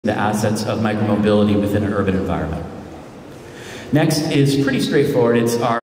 the assets of micromobility within an urban environment. Next is pretty straightforward. It's our